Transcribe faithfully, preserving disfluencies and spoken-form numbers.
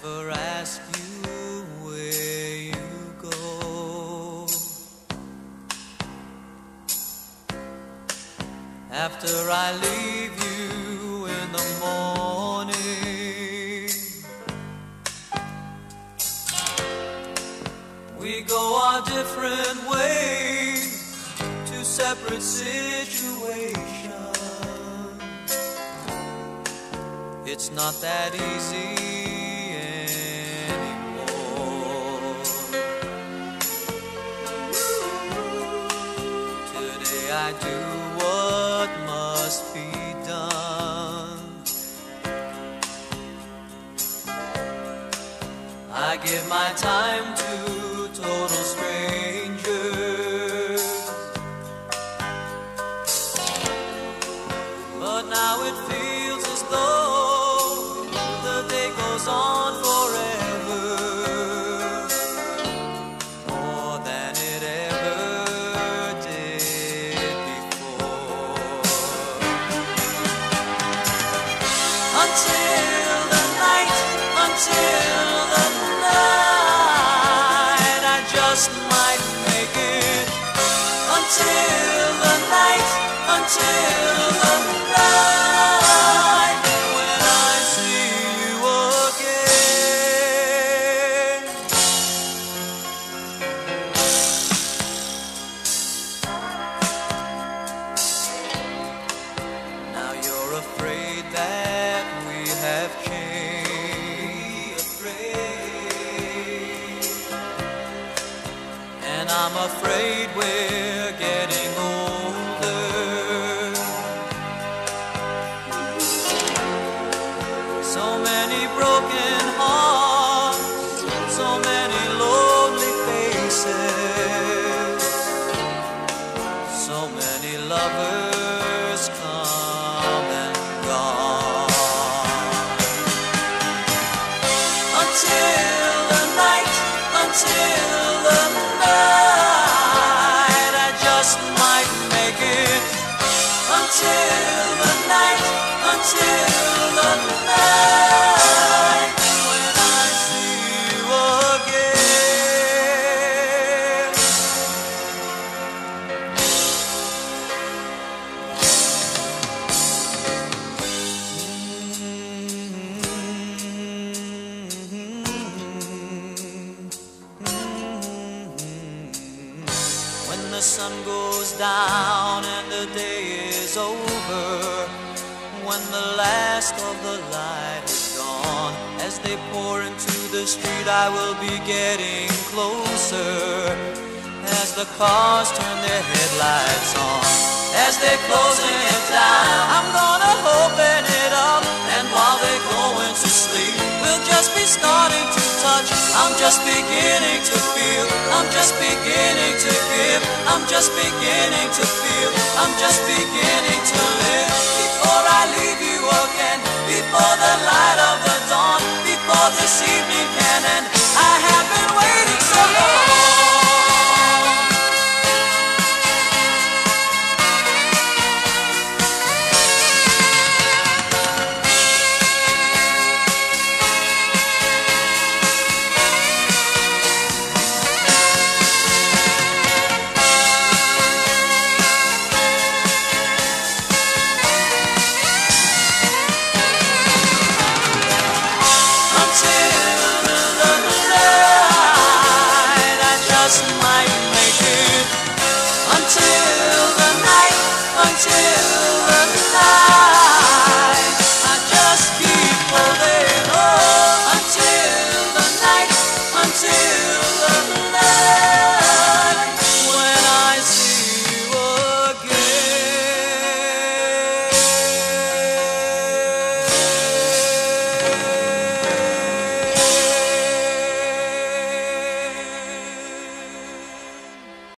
never ask you where you go. After I leave you in the morning, we go our different ways to separate situations. It's not that easy anymore. Today I do what must be done. I give my time to total strangers, but now it feels as though goes on forever, more than it ever did before. Until the night, until the night, I just might make it. Until the night, until the night. Afraid that we have changed, afraid, and I'm afraid we're getting older. So many broken hearts, so many lonely faces, so many lovers come and until the night, until the night, I just might make it. Until the night, until the night, when I see you again. When the sun goes down and the day is over, when the last of the light is gone, as they pour into the street I will be getting closer, as the cars turn their headlights on, as they're closing it down, I'm gonna open it up, and while they're going to sleep, we'll just be starting to touch. I'm just beginning to feel, I'm just beginning to give, I'm just beginning to feel, I'm just beginning to live. Before I leave you again, before the light of the dawn, before this evening can end, I have been waiting so long. Until the night, until the